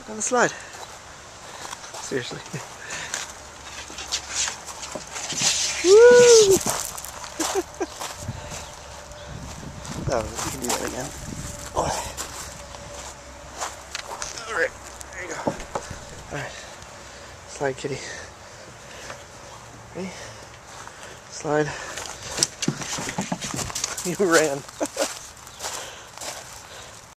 Down the slide. Seriously. Woo! Oh, you can do that again. Oh. Alright, there you go. Alright. Slide, kitty. Ready? Slide. You ran.